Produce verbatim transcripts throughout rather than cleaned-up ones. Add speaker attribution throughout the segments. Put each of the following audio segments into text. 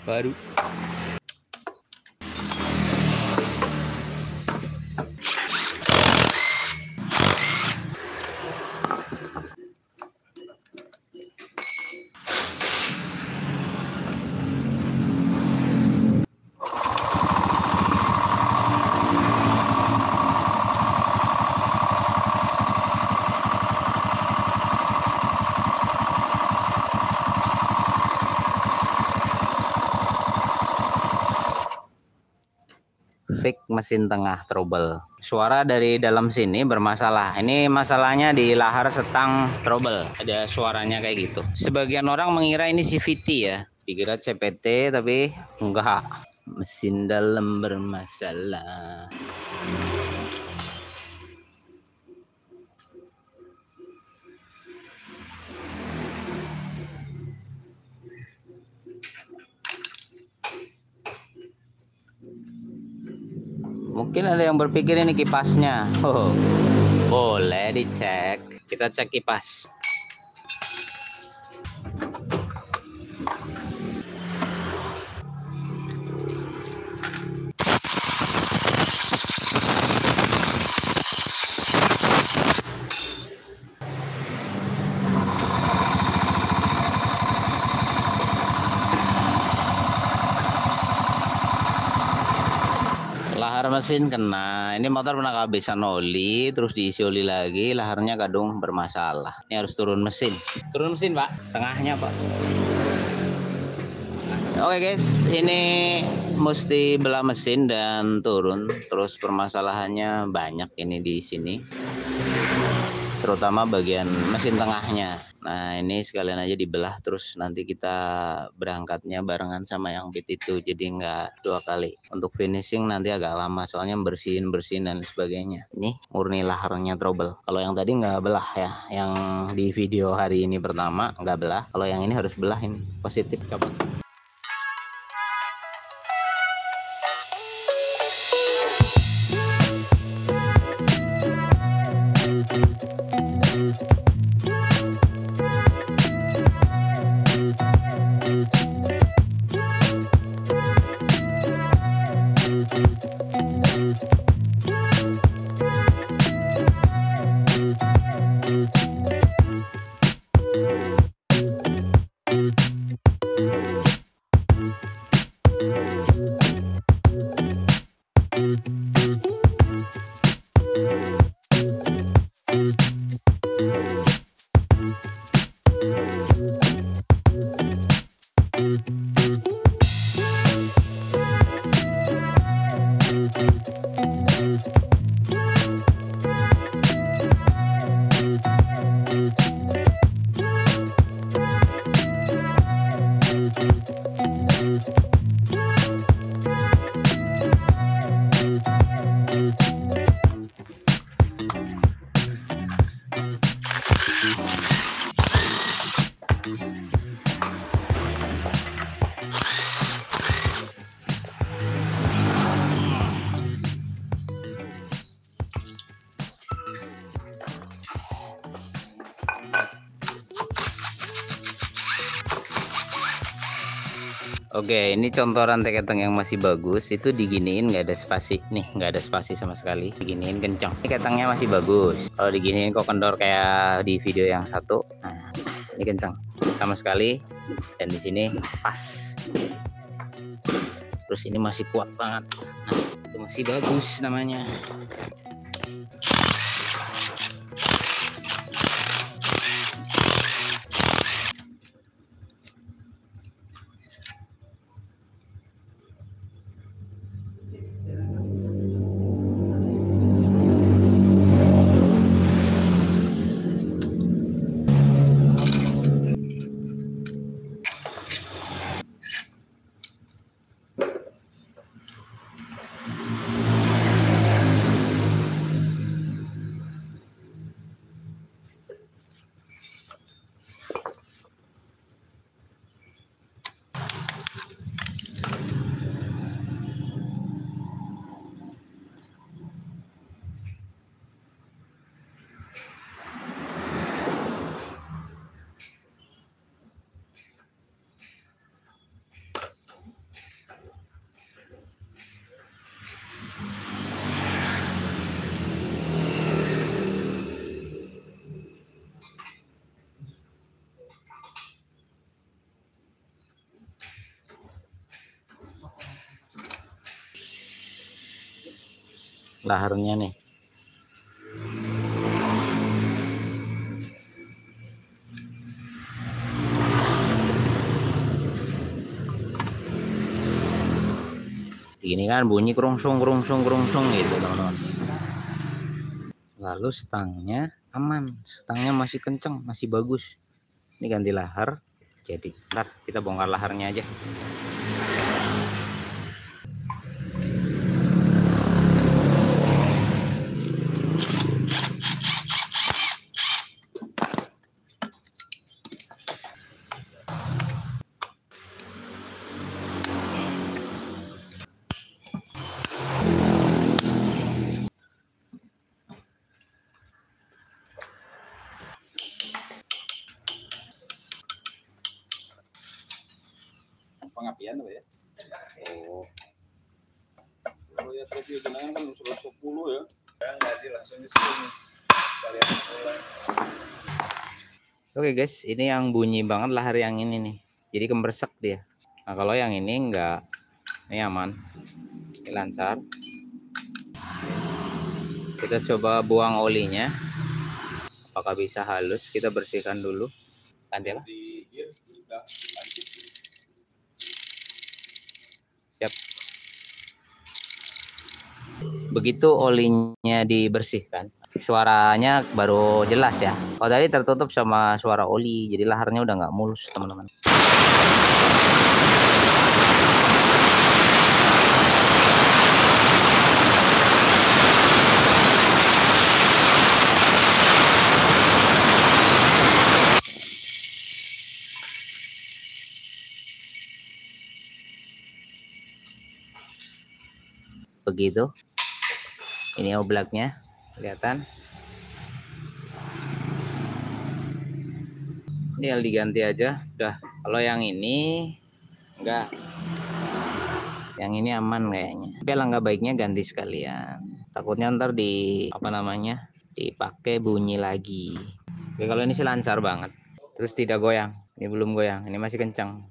Speaker 1: baru. Fake mesin tengah trouble. Suara dari dalam sini bermasalah. Ini masalahnya di lahar setang trouble. Ada suaranya kayak gitu. Sebagian orang mengira ini C V T ya. Dikira C V T tapi enggak. Mesin dalam bermasalah. Mungkin ada yang berpikir ini kipasnya. Oh, boleh dicek. Kita cek kipas. Lahar mesin kena. Ini motor pernah kehabisan oli, terus diisi oli lagi, laharnya kadung bermasalah. Ini harus turun mesin. Turun mesin, Pak. Tengahnya, Pak. Oke, guys. Ini mesti belah mesin dan turun. Terus permasalahannya banyak ini di sini. Terutama bagian mesin tengahnya. Nah, ini sekalian aja dibelah, terus nanti kita berangkatnya barengan sama yang bit itu, jadi nggak dua kali. Untuk finishing nanti agak lama, soalnya bersihin bersihin dan sebagainya. Ini murni laharnya trouble. Kalau yang tadi nggak belah ya, yang di video hari ini pertama nggak belah. Kalau yang ini harus belah, ini positif kapan? Oke, ini contoh rantai keteng yang masih bagus, itu diginiin nggak ada spasi nih, nggak ada spasi sama sekali. Diginiin kencang. Ini ketengnya masih bagus. Kalau diginiin kok kendor kayak di video yang satu. Nah, ini kencang sama sekali, dan di sini pas. Terus ini masih kuat banget. Nah, itu masih bagus namanya. laharnya nih. Ini kan bunyi kerungsung kerungsung kerungsung gitu teman-teman. Lalu stangnya aman, stangnya masih kenceng, masih bagus. Ini ganti lahar. Jadi ntar kita bongkar laharnya aja.
Speaker 2: Pengapian apa ya? Oh. Kalau ya review jenengan kan seratus sepuluh ya. Yang jadi langsung di sini.
Speaker 1: Oke guys, ini yang bunyi banget lahar yang ini nih. Jadi kembersek dia. Nah kalau yang ini enggak, ini aman, ini lancar. Kita coba buang olinya. Apakah bisa halus? Kita bersihkan dulu. Ganti lah. Siap. Begitu olinya dibersihkan, suaranya baru jelas ya. Kalau tadi tertutup sama suara oli, jadi laharnya udah nggak mulus teman-teman. Begitu. Ini oblaknya, kelihatan. Tinggal diganti aja, udah. Kalau yang ini enggak, yang ini aman kayaknya. Tapi alangkah baiknya ganti sekalian. Takutnya ntar di apa namanya dipakai bunyi lagi. Oke, kalau ini sih lancar banget. Terus tidak goyang. Ini belum goyang, ini masih kencang.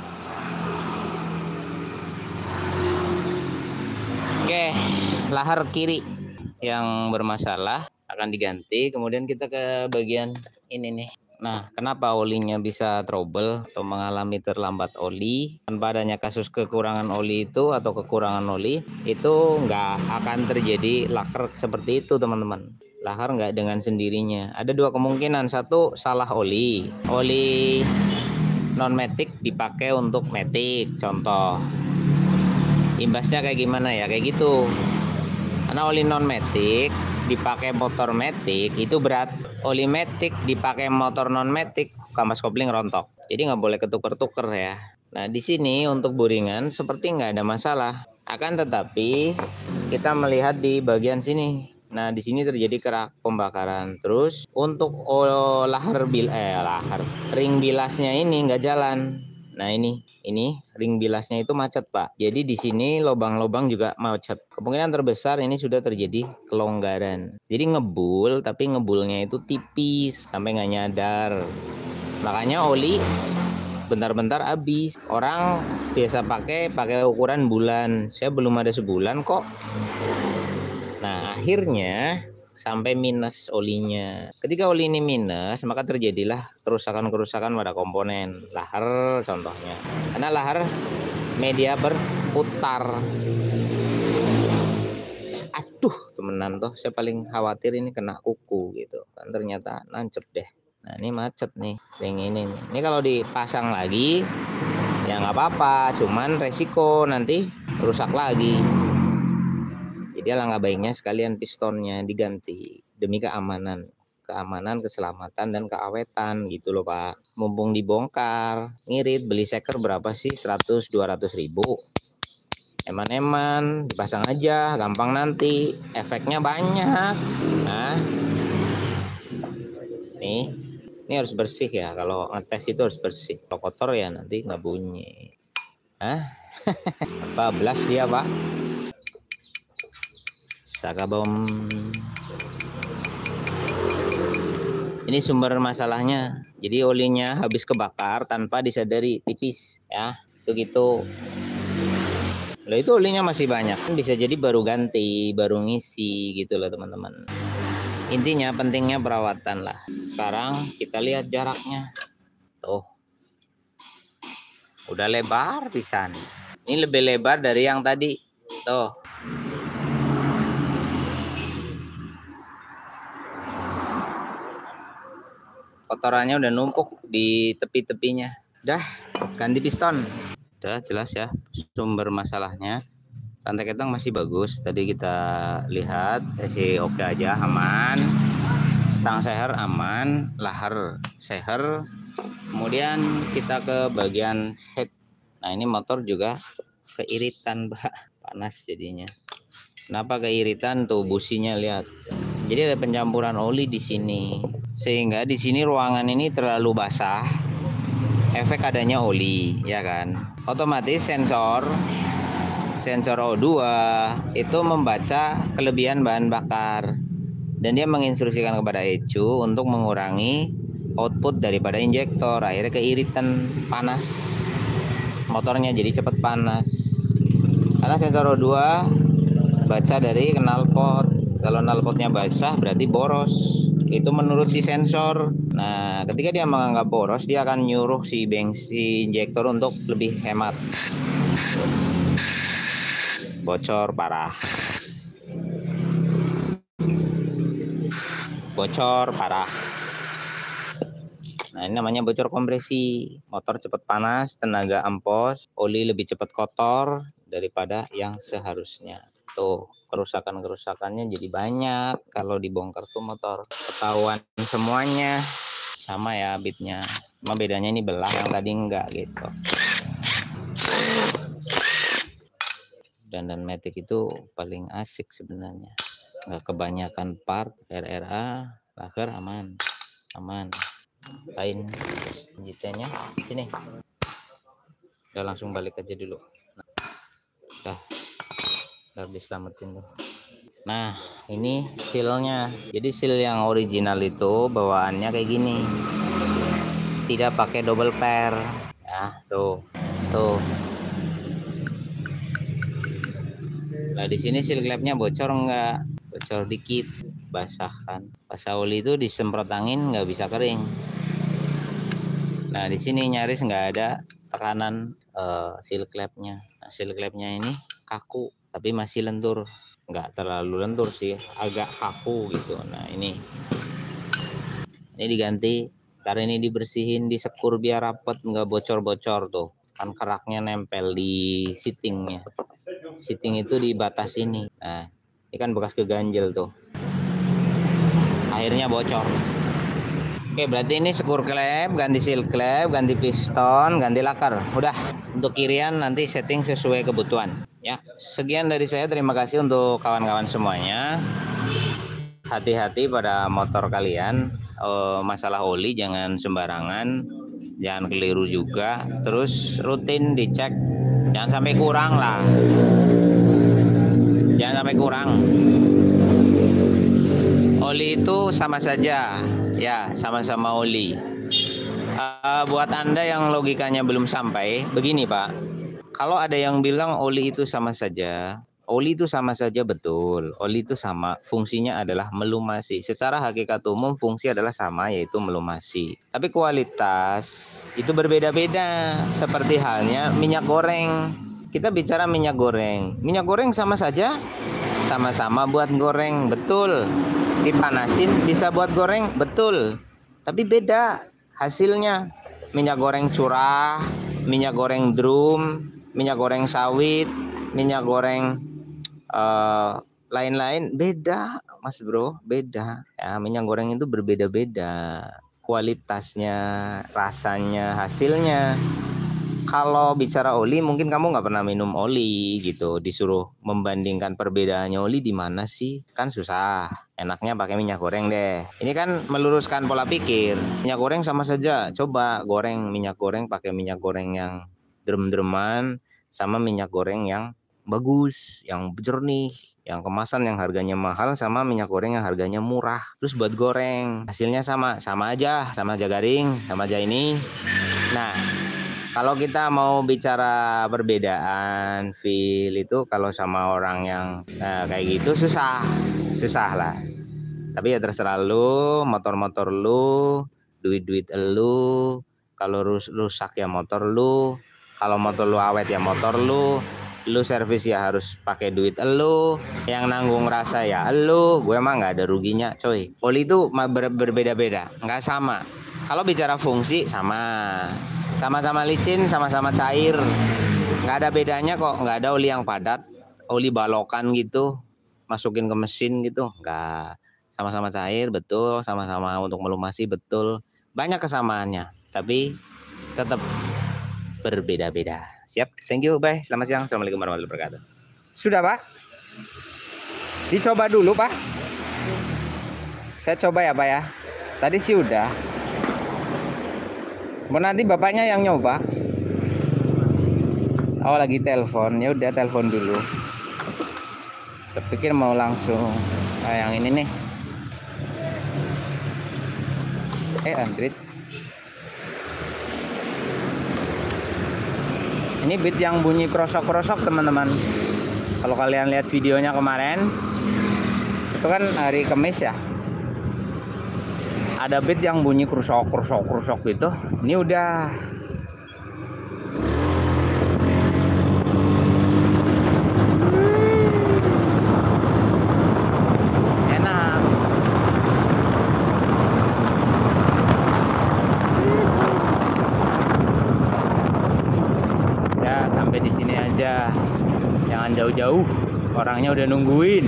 Speaker 1: Oke, lahar kiri yang bermasalah akan diganti. Kemudian kita ke bagian ini nih. Nah, kenapa olinya bisa trouble atau mengalami terlambat oli? Tanpa adanya kasus kekurangan oli itu atau kekurangan oli, itu nggak akan terjadi lahar seperti itu teman-teman. Lahar nggak dengan sendirinya. Ada dua kemungkinan. Satu, salah oli. Oli non-matic dipakai untuk matic, contoh. Imbasnya kayak gimana ya? Kayak gitu. Karena oli non-matic dipakai motor matic itu berat. Oli matic dipakai motor non-matic, kampas kopling rontok. Jadi nggak boleh ketuker-tuker ya. Nah di sini untuk buringan seperti nggak ada masalah. Akan tetapi kita melihat di bagian sini. Nah di sini terjadi kerak pembakaran. Terus untuk oh, lahar bil eh lahar ring bilasnya ini nggak jalan. Nah ini, ini ring bilasnya itu macet Pak. Jadi di sini lubang-lubang juga macet. Kemungkinan terbesar ini sudah terjadi kelonggaran. Jadi ngebul, tapi ngebulnya itu tipis sampai nggak nyadar. Makanya oli bentar-bentar habis. Orang biasa pakai pakai ukuran bulan. Saya belum ada sebulan kok. Nah akhirnya sampai minus olinya. Ketika oli ini minus, maka terjadilah kerusakan-kerusakan pada komponen lahar contohnya. Karena lahar media berputar. Aduh, temenan toh, saya paling khawatir ini kena kuku gitu. Kan ternyata nancep deh. Nah, ini macet nih, yang ini nih. Ini kalau dipasang lagi ya nggak apa-apa, cuman resiko nanti rusak lagi. Jadi alangkah baiknya sekalian pistonnya diganti demi keamanan, keamanan, keselamatan dan keawetan gitu loh Pak. Mumpung dibongkar, ngirit, beli seker berapa sih? seratus dua ratus ribu. Eman-eman, dipasang aja, gampang nanti, efeknya banyak. Nah, nih, ini harus bersih ya. Kalau ngetes itu harus bersih. Kalau kotor ya nanti nggak bunyi. Hah? bablas dia Pak. Sakabom. Ini sumber masalahnya. Jadi olinya habis kebakar tanpa disadari, tipis ya. Itu gitu. Lah itu olinya masih banyak, bisa jadi baru ganti, baru ngisi gitu loh teman-teman. Intinya pentingnya perawatan lah. Sekarang kita lihat jaraknya. Tuh. Udah lebar pisan. Ini lebih lebar dari yang tadi. Tuh. Kotorannya udah numpuk di tepi-tepinya. Dah, ganti piston. Udah jelas ya sumber masalahnya. Rantai ketang masih bagus. Tadi kita lihat masih oke aja, aman. Stang seher aman, lahar seher. Kemudian kita ke bagian head. Nah ini motor juga keiritan, Mbak. Panas jadinya. Kenapa keiritan tuh? Businya lihat. Jadi ada pencampuran oli di sini. Sehingga di sini ruangan ini terlalu basah. Efek adanya oli, ya kan? Otomatis sensor sensor O dua itu membaca kelebihan bahan bakar. Dan dia menginstruksikan kepada E C U untuk mengurangi output daripada injektor. Akhirnya keiritan, panas motornya, jadi cepat panas. Karena sensor O dua baca dari knalpot. Kalau knalpotnya basah berarti boros. Itu menurut si sensor. Nah, ketika dia menganggap boros, dia akan nyuruh si bensin injektor untuk lebih hemat. Bocor parah. Bocor parah. Nah, ini namanya bocor kompresi. Motor cepat panas, tenaga ampos, oli lebih cepat kotor daripada yang seharusnya. Tuh, kerusakan-kerusakannya jadi banyak. Kalau dibongkar tuh motor ketahuan semuanya. Sama ya bitnya. Cuma bedanya ini belah, yang tadi enggak gitu. Dan dan Matic itu paling asik sebenarnya. Enggak kebanyakan part. R R A, laker aman. Aman. Lain jitnya sini. Udah langsung balik aja dulu. Nah, udah diselamatin tuh. Nah, ini sealnya. Jadi seal yang original itu bawaannya kayak gini. Tidak pakai double pair. Ya, tuh. Tuh. Nah, di sini seal clapnya bocor enggak? Bocor dikit, basah kan. Basah oli itu disemprot angin nggak bisa kering. Nah, di sini nyaris nggak ada tekanan uh, seal clapnya. Nah, seal clapnya ini kaku, tapi masih lentur. Nggak terlalu lentur sih, agak kaku gitu. Nah ini ini diganti, karena ini dibersihin, disekur biar rapet, nggak bocor-bocor tuh. Kan keraknya nempel di seatingnya. Seating itu di batas ini. Nah ini kan bekas keganjel tuh, akhirnya bocor. Oke, berarti ini sekur klep, ganti seal klep, ganti piston, ganti laker. Udah, untuk kirian nanti setting sesuai kebutuhan. Ya, sekian dari saya. Terima kasih untuk kawan-kawan semuanya. Hati-hati pada motor kalian. E, masalah oli jangan sembarangan, jangan keliru juga. Terus rutin dicek, jangan sampai kurang lah. Jangan sampai kurang. Oli itu sama saja, ya sama-sama oli. Uh, buat Anda yang logikanya belum sampai, begini Pak. Kalau ada yang bilang oli itu sama saja, oli itu sama saja betul. Oli itu sama, fungsinya adalah melumasi. Secara hakikat umum fungsi adalah sama, yaitu melumasi. Tapi kualitas itu berbeda-beda. Seperti halnya minyak goreng. Kita bicara minyak goreng. Minyak goreng sama saja, sama-sama buat goreng, betul. Dipanasin bisa buat goreng, betul. Tapi beda hasilnya. Minyak goreng curah, minyak goreng drum, minyak goreng sawit, minyak goreng uh, lain-lain, beda Mas Bro, beda. Ya, minyak goreng itu berbeda-beda kualitasnya, rasanya, hasilnya. Kalau bicara oli, mungkin kamu nggak pernah minum oli gitu. Disuruh membandingkan perbedaannya oli di mana sih? Kan susah. Enaknya pakai minyak goreng deh. Ini kan meluruskan pola pikir. Minyak goreng sama saja. Coba goreng minyak goreng pakai minyak goreng yang drem-dreman sama minyak goreng yang bagus, yang jernih, yang kemasan yang harganya mahal sama minyak goreng yang harganya murah. Terus buat goreng, hasilnya sama, sama aja, sama aja garing, sama aja ini. Nah, Kalau kita mau bicara perbedaan feel itu kalau sama orang yang eh, kayak gitu susah, susah lah. Tapi ya terserah lu, motor-motor lu, duit-duit lu. Kalau rus rusak ya motor lu. Kalau motor lu awet ya motor lu. Lu servis ya harus pakai duit lu. Yang nanggung rasa ya lu. Gue emang nggak ada ruginya, coy. Oli itu ber berbeda-beda, nggak sama. Kalau bicara fungsi sama. Sama-sama licin, sama-sama cair. Nggak ada bedanya kok, nggak ada oli yang padat, oli balokan gitu, masukin ke mesin gitu, nggak. Sama-sama cair, betul, sama-sama untuk melumasi, betul. Banyak kesamaannya, tapi tetap berbeda-beda. Siap, thank you, bye. Selamat siang, assalamualaikum warahmatullahi wabarakatuh. Sudah, Pak? Dicoba dulu, Pak. Saya coba ya, Pak ya. Tadi sih udah. Mau nanti bapaknya yang nyoba. Oh lagi telepon, ya udah telepon dulu. Terpikir mau langsung. Nah, yang ini nih. Eh Android. Ini beat yang bunyi krosok-krosok teman-teman. Kalau kalian lihat videonya kemarin, itu kan hari Kamis ya. Ada beat yang bunyi krusok krusok krusok gitu. Ini udah enak. Ya sampai di sini aja. Jangan jauh-jauh. Orangnya udah nungguin.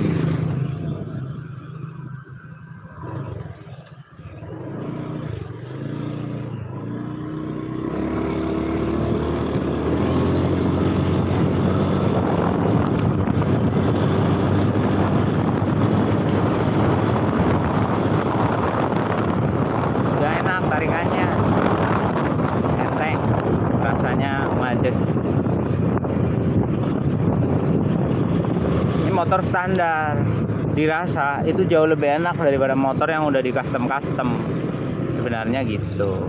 Speaker 1: Tarikannya enteng, rasanya majes. Ini motor standar, dirasa itu jauh lebih enak daripada motor yang udah di custom custom sebenarnya gitu.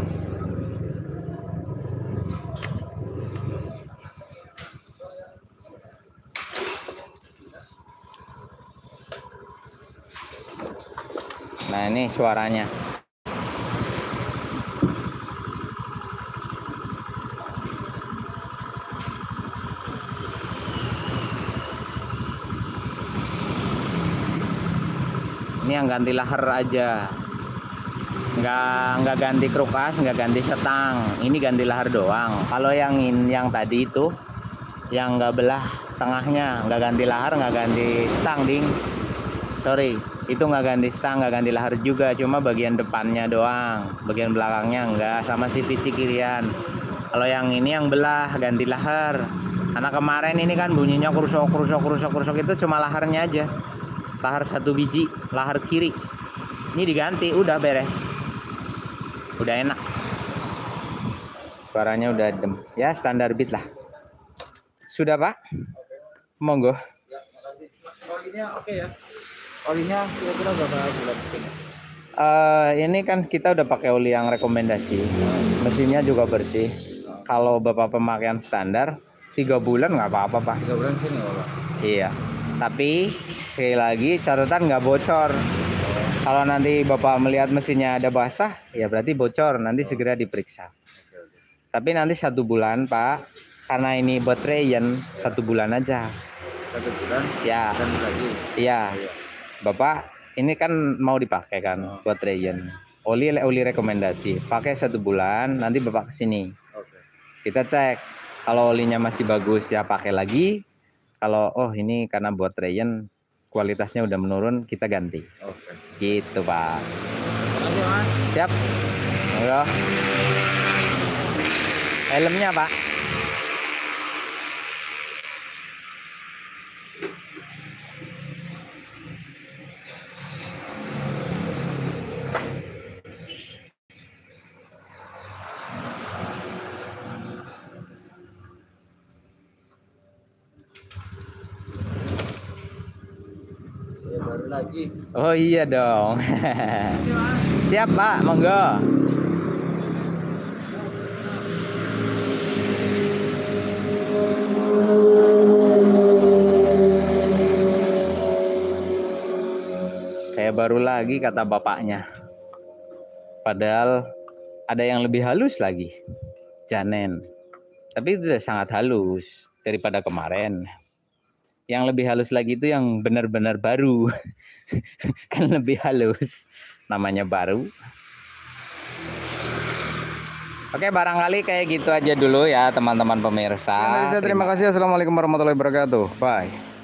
Speaker 1: Nah ini suaranya. Ini yang ganti lahar aja, nggak nggak ganti krukas, nggak ganti setang. Ini ganti lahar doang. Kalau yang in, yang tadi itu yang nggak belah tengahnya, nggak ganti lahar, nggak ganti stang, ding. Sorry, itu nggak ganti stang, nggak ganti lahar juga, cuma bagian depannya doang, bagian belakangnya nggak, sama C V T kirian. Kalau yang ini yang belah ganti lahar. Karena kemarin ini kan bunyinya krusok krusok krusok krusok itu cuma laharnya aja. Lahar satu biji, lahar kiri. Ini diganti, udah beres. Udah enak. Suaranya udah adem. Ya standar beat lah. Sudah Pak? Monggo.
Speaker 2: Ya, makasih. Olinya oke ya. Olinya kira-kira berapa bulan?
Speaker 1: Uh, ini kan kita udah pakai oli yang rekomendasi. Mesinnya juga bersih. Kalau Bapak pemakaian standar tiga bulan nggak apa-apa Pak.
Speaker 2: Tiga bulan sih nggak apa-apa.
Speaker 1: Iya. Tapi sekali lagi catatan nggak bocor. Kalau nanti Bapak melihat mesinnya ada basah, ya berarti bocor. Nanti segera diperiksa. Tapi nanti satu bulan Pak, karena ini buat Rayon satu bulan aja.
Speaker 2: Satu bulan?
Speaker 1: Ya.
Speaker 2: Dan lagi.
Speaker 1: Iya. Bapak, ini kan mau dipakai kan buat Rayon. Oli oli rekomendasi. Pakai satu bulan, nanti Bapak kesini.
Speaker 2: Oke.
Speaker 1: Kita cek. Kalau olinya masih bagus ya pakai lagi. Kalau oh ini karena buat Rayon kualitasnya udah menurun, kita ganti.
Speaker 2: Oke.
Speaker 1: Gitu Pak.
Speaker 2: Makasih Mas.
Speaker 1: Siap. Ayo. Helmnya Pak.
Speaker 2: Ya, baru lagi.
Speaker 1: Oh iya dong. Siap Pak, monggo.
Speaker 3: baru lagi kata bapaknya. Padahal ada yang lebih halus lagi, Janen. Tapi itu sangat halus daripada kemarin. Yang lebih halus lagi itu yang benar-benar baru. Kan lebih halus, namanya baru. Oke, barangkali kayak gitu aja dulu ya teman-teman pemirsa. Terima kasih. Assalamualaikum warahmatullahi wabarakatuh. Bye.